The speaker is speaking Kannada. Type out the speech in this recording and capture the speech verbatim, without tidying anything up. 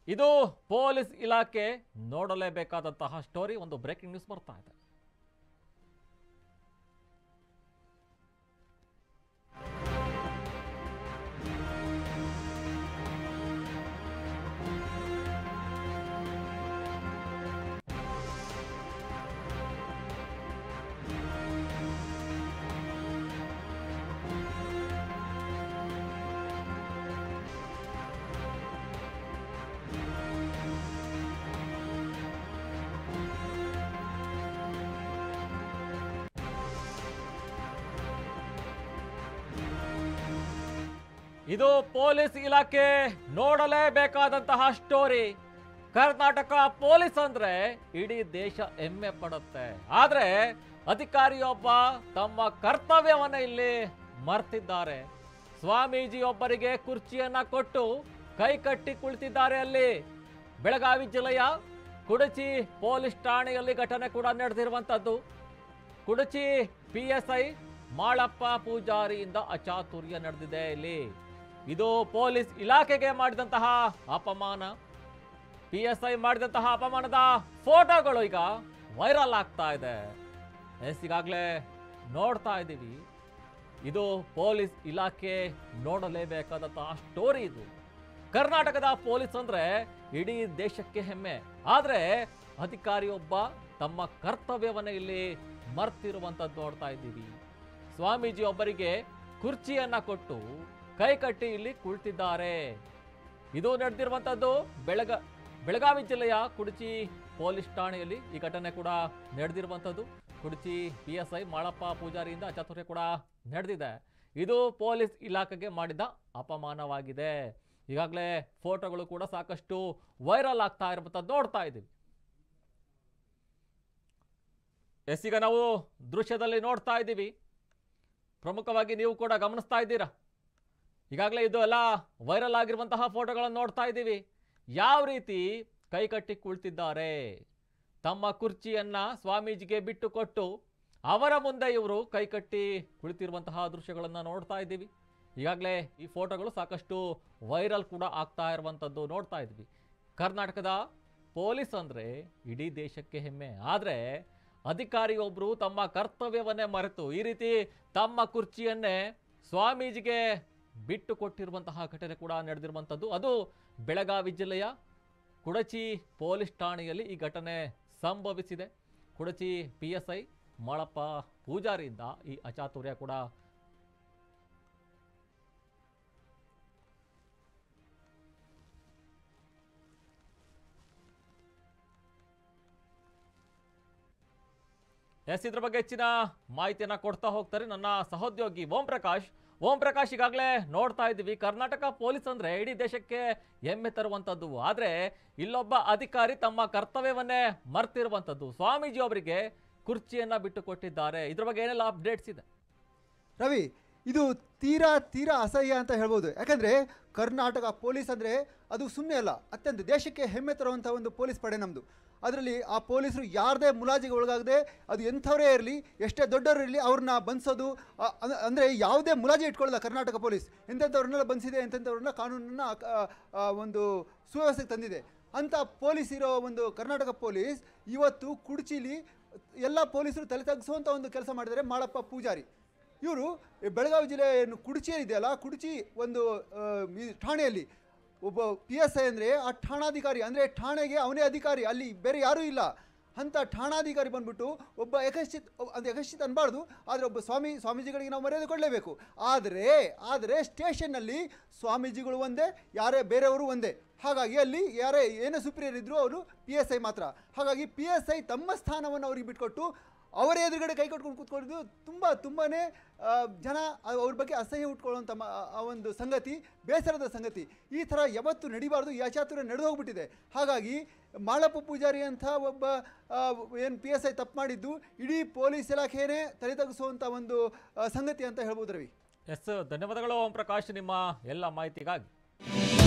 ಇದು ಪೊಲೀಸ್ ಇಲಾಖೆ ನೋಡಲೇಬೇಕಾದಂತಹ ಸ್ಟೋರಿ. ಒಂದು ಬ್ರೇಕಿಂಗ್ ನ್ಯೂಸ್ ಬರ್ತಾ ಇದೆ. ಇದು ಪೊಲೀಸ್ ಇಲಾಖೆ ನೋಡಲೇಬೇಕಾದಂತಹ ಸ್ಟೋರಿ. ಕರ್ನಾಟಕ ಪೊಲೀಸ್ ಅಂದ್ರೆ ಇಡೀ ದೇಶ ಹೆಮ್ಮೆ ಪಡುತ್ತೆ. ಆದ್ರೆ ಅಧಿಕಾರಿಯೊಬ್ಬ ತಮ್ಮ ಕರ್ತವ್ಯವನ್ನ ಇಲ್ಲಿ ಮರ್ತಿದ್ದಾರೆ. ಸ್ವಾಮೀಜಿಯೊಬ್ಬರಿಗೆ ಕುರ್ಚಿಯನ್ನ ಕೊಟ್ಟು ಕೈ ಕಟ್ಟಿ ಕುಳಿತಿದ್ದಾರೆ. ಅಲ್ಲಿ ಬೆಳಗಾವಿ ಜಿಲ್ಲೆಯ ಕುಡಚಿ ಪೊಲೀಸ್ ಠಾಣೆಯಲ್ಲಿ ಘಟನೆ ಕೂಡ ನಡೆದಿರುವಂತದ್ದು. Kudachi P S I Malappa ಪೂಜಾರಿಯಿಂದ ಅಚಾತುರ್ಯ ನಡೆದಿದೆ. ಇಲ್ಲಿ ಇದು ಪೊಲೀಸ್ ಇಲಾಖೆಗೆ ಮಾಡಿದಂತಹ ಅಪಮಾನ. ಪಿ ಎಸ್ ಐ ಮಾಡಿದಂತಹ ಅಪಮಾನದ ಫೋಟೋಗಳು ಈಗ ವೈರಲ್ ಆಗ್ತಾ ಇದೆ. ಎಸ್ ಈಗಾಗಲೇ ನೋಡ್ತಾ ಇದ್ದೀವಿ. ಇದು ಪೊಲೀಸ್ ಇಲಾಖೆ ನೋಡಲೇಬೇಕಾದಂತಹ ಸ್ಟೋರಿ. ಇದು ಕರ್ನಾಟಕದ ಪೊಲೀಸ್ ಅಂದ್ರೆ ಇಡೀ ದೇಶಕ್ಕೆ ಹೆಮ್ಮೆ. ಆದ್ರೆ ಅಧಿಕಾರಿಯೊಬ್ಬ ತಮ್ಮ ಕರ್ತವ್ಯವನ್ನ ಇಲ್ಲಿ ಮರ್ತಿರುವಂತದ್ದು ನೋಡ್ತಾ ಇದ್ದೀವಿ. ಸ್ವಾಮೀಜಿ ಒಬ್ಬರಿಗೆ ಕುರ್ಚಿಯನ್ನ ಕೊಟ್ಟು ಕೈ ಕಟ್ಟಿ ಇಲ್ಲಿ ಕುಳಿತಿದ್ದಾರೆ. ಇದು ನಡೆದಿರುವಂತದ್ದು ಬೆಳಗ ಬೆಳಗಾವಿ ಜಿಲ್ಲೆಯ ಕುಡಚಿ ಪೊಲೀಸ್ ಠಾಣೆಯಲ್ಲಿ ಈ ಘಟನೆ ಕೂಡ ನಡೆದಿರುವಂತದ್ದು. Kudachi P S I Malappa ಪೂಜಾರಿಯಿಂದ ಅಚಾತುರ್ಯ ಕೂಡ ನಡೆದಿದೆ. ಇದು ಪೊಲೀಸ್ ಇಲಾಖೆಗೆ ಮಾಡಿದ ಅಪಮಾನವಾಗಿದೆ. ಈಗಾಗಲೇ ಫೋಟೋಗಳು ಕೂಡ ಸಾಕಷ್ಟು ವೈರಲ್ ಆಗ್ತಾ ಇರುವಂತದ್ದು ನೋಡ್ತಾ ಇದ್ದೀವಿ. ಎಸ್ ಈಗ ನಾವು ದೃಶ್ಯದಲ್ಲಿ ನೋಡ್ತಾ ಇದ್ದೀವಿ. ಪ್ರಮುಖವಾಗಿ ನೀವು ಕೂಡ ಗಮನಿಸ್ತಾ ಇದ್ದೀರಾ. ಈಗಾಗಲೇ ಇದು ಎಲ್ಲ ವೈರಲ್ ಆಗಿರುವಂತಹ ಫೋಟೋಗಳನ್ನು ನೋಡ್ತಾ ಇದ್ದೀವಿ. ಯಾವ ರೀತಿ ಕೈ ಕಟ್ಟಿ ಕುಳಿತಿದ್ದಾರೆ. ತಮ್ಮ ಕುರ್ಚಿಯನ್ನ ಸ್ವಾಮೀಜಿಗೆ ಬಿಟ್ಟು ಕೊಟ್ಟು ಅವರ ಮುಂದೆ ಇವರು ಕೈ ಕಟ್ಟಿ ಕುಳಿತಿರುವಂತಹ ದೃಶ್ಯಗಳನ್ನು ನೋಡ್ತಾ ಇದ್ದೀವಿ. ಈಗಾಗಲೇ ಈ ಫೋಟೋಗಳು ಸಾಕಷ್ಟು ವೈರಲ್ ಕೂಡ ಆಗ್ತಾ ಇರುವಂಥದ್ದು ನೋಡ್ತಾ ಇದ್ವಿ. ಕರ್ನಾಟಕದ ಪೊಲೀಸ್ ಅಂದರೆ ಇಡೀ ದೇಶಕ್ಕೆ ಹೆಮ್ಮೆ. ಆದರೆ ಅಧಿಕಾರಿಯೊಬ್ಬರು ತಮ್ಮ ಕರ್ತವ್ಯವನ್ನೇ ಮರೆತು ಈ ರೀತಿ ತಮ್ಮ ಕುರ್ಚಿಯನ್ನೇ ಸ್ವಾಮೀಜಿಗೆ ಬಿಟ್ಟು ಕೊಟ್ಟಿರುವಂತಹ ಘಟನೆ ಕೂಡ ನಡೆದಿರುವಂಥದ್ದು. ಅದು ಬೆಳಗಾವಿ ಜಿಲ್ಲೆಯ ಕುಡಚಿ ಪೊಲೀಸ್ ಠಾಣೆಯಲ್ಲಿ ಈ ಘಟನೆ ಸಂಭವಿಸಿದೆ. Kudachi P S I Malappa ಪೂಜಾರಿಯಿಂದ ಈ ಅಚಾತುರ್ಯ ಕೂಡ ಎಸ್ ಇದ್ರ ಬಗ್ಗೆ ಹೆಚ್ಚಿನ ಮಾಹಿತಿಯನ್ನ ಕೊಡ್ತಾ ಹೋಗ್ತಾರೆ ನನ್ನ ಸಹೋದ್ಯೋಗಿ ಓಂ ಪ್ರಕಾಶ್. ಓಂ ಪ್ರಕಾಶ್ ಈಗಾಗಲೇ ನೋಡ್ತಾ ಇದ್ದೀವಿ. ಕರ್ನಾಟಕ ಪೊಲೀಸ್ ಅಂದ್ರೆ ಇಡೀ ದೇಶಕ್ಕೆ ಹೆಮ್ಮೆ ತರುವಂಥದ್ದು. ಆದರೆ ಇಲ್ಲೊಬ್ಬ ಅಧಿಕಾರಿ ತಮ್ಮ ಕರ್ತವ್ಯವನ್ನೇ ಮರ್ತಿರುವಂಥದ್ದು. ಸ್ವಾಮೀಜಿ ಅವರಿಗೆ ಕುರ್ಚಿಯನ್ನ ಬಿಟ್ಟು ಕೊಟ್ಟಿದ್ದಾರೆ. ಇದ್ರ ಬಗ್ಗೆ ಏನೆಲ್ಲ ಅಪ್ಡೇಟ್ಸ್ ಇದೆ ರವಿ? ಇದು ತೀರಾ ತೀರಾ ಅಸಹ್ಯ ಅಂತ ಹೇಳ್ಬೋದು. ಯಾಕಂದರೆ ಕರ್ನಾಟಕ ಪೊಲೀಸ್ ಅಂದರೆ ಅದು ಸುಮ್ಮನೆ ಅಲ್ಲ, ಅತ್ಯಂತ ದೇಶಕ್ಕೆ ಹೆಮ್ಮೆ ತರುವಂಥ ಒಂದು ಪೊಲೀಸ್ ಪಡೆ ನಮ್ಮದು. ಅದರಲ್ಲಿ ಆ ಪೊಲೀಸರು ಯಾರದೇ ಮುಲಾಜಿಗೆ ಒಳಗಾಗದೆ, ಅದು ಎಂಥವರೇ ಇರಲಿ, ಎಷ್ಟೇ ದೊಡ್ಡವರು ಇರಲಿ, ಅವ್ರನ್ನ ಬಂಧಿಸೋದು ಅಂದರೆ ಯಾವುದೇ ಮುಲಾಜಿ ಇಟ್ಕೊಳ್ಳಲ್ಲ ಕರ್ನಾಟಕ ಪೊಲೀಸ್. ಎಂತೆಂಥವ್ರನ್ನೆಲ್ಲ ಬಂಧಿಸಿದೆ, ಎಂತೆಂಥವ್ರನ್ನ ಕಾನೂನನ್ನು ಒಂದು ಸುವ್ಯವಸ್ಥೆಗೆ ತಂದಿದೆ. ಅಂಥ ಪೊಲೀಸ್ ಇರೋ ಒಂದು ಕರ್ನಾಟಕ ಪೊಲೀಸ್ ಇವತ್ತು ಕುಡ್ಚಿಲಿ ಎಲ್ಲ ಪೊಲೀಸರು ತಲೆ ತಗ್ಗಿಸುವಂಥ ಒಂದು ಕೆಲಸ ಮಾಡಿದ್ದಾರೆ ಮಾಳಪ್ಪ ಪೂಜಾರಿ. ಇವರು ಬೆಳಗಾವಿ ಜಿಲ್ಲೆ ಕುಡ್ಚಿಯಲ್ಲಿ ಇದೆಯಲ್ಲ, ಕುಡ್ಚಿ ಒಂದು ಠಾಣೆಯಲ್ಲಿ ಒಬ್ಬ ಪಿ ಎಸ್ ಐ ಅಂದರೆ ಆ ಠಾಣಾಧಿಕಾರಿ, ಅಂದರೆ ಠಾಣೆಗೆ ಅವನೇ ಅಧಿಕಾರಿ, ಅಲ್ಲಿ ಬೇರೆ ಯಾರೂ ಇಲ್ಲ. ಅಂಥ ಠಾಣಾಧಿಕಾರಿ ಬಂದ್ಬಿಟ್ಟು ಒಬ್ಬ ಯಕಶ್ಚಿತ್, ಅದು ಯಕಶ್ಚಿತ್ ಅನ್ಬಾರ್ದು, ಆದರೆ ಒಬ್ಬ ಸ್ವಾಮಿ ಸ್ವಾಮೀಜಿಗಳಿಗೆ ನಾವು ಮರ್ಯಾದೆ ಕೊಡಲೇಬೇಕು. ಆದರೆ ಆದರೆ ಸ್ಟೇಷನ್ನಲ್ಲಿ ಸ್ವಾಮೀಜಿಗಳು ಒಂದೇ, ಯಾರೇ ಬೇರೆಯವರು ಒಂದೇ. ಹಾಗಾಗಿ ಅಲ್ಲಿ ಯಾರೇ ಏನೇ ಸುಪ್ರಿಯರ್ ಇದ್ದರೂ ಅವರು ಪಿ ಎಸ್ ಐ ಮಾತ್ರ. ಹಾಗಾಗಿ ಪಿ ಎಸ್ ಐ ತಮ್ಮ ಸ್ಥಾನವನ್ನು ಅವ್ರಿಗೆ ಬಿಟ್ಕೊಟ್ಟು ಅವರ ಎದುರುಗಡೆ ಕೈ ಕಟ್ಕೊಂಡು ಕೂತ್ಕೊಂಡಿದ್ದು ತುಂಬ ತುಂಬಾ ಜನ ಅವ್ರ ಬಗ್ಗೆ ಅಸಹ್ಯ ಉಟ್ಕೊಳ್ಳುವಂಥ ಆ ಒಂದು ಸಂಗತಿ, ಬೇಸರದ ಸಂಗತಿ. ಈ ಥರ ಯಾವತ್ತೂ ನಡಿಬಾರ್ದು. ಈ ಅಚಾತುರ್ಯ ನಡೆದು ಹೋಗ್ಬಿಟ್ಟಿದೆ. ಹಾಗಾಗಿ ಮಾಳಪ್ಪ ಪೂಜಾರಿ ಅಂತ ಒಬ್ಬ ಏನು ಪಿ ಎಸ್ ಐ ತಪ್ಪು ಮಾಡಿದ್ದು ಇಡೀ ಪೊಲೀಸ್ ಇಲಾಖೆಯೇ ತಲೆ ತಗ್ಗಿಸುವಂಥ ಒಂದು ಸಂಗತಿ ಅಂತ ಹೇಳ್ಬೋದು ರವಿ. ಎಸ್, ಧನ್ಯವಾದಗಳು ಓಂ ಪ್ರಕಾಶ್ ನಿಮ್ಮ ಎಲ್ಲ ಮಾಹಿತಿಗಾಗಿ.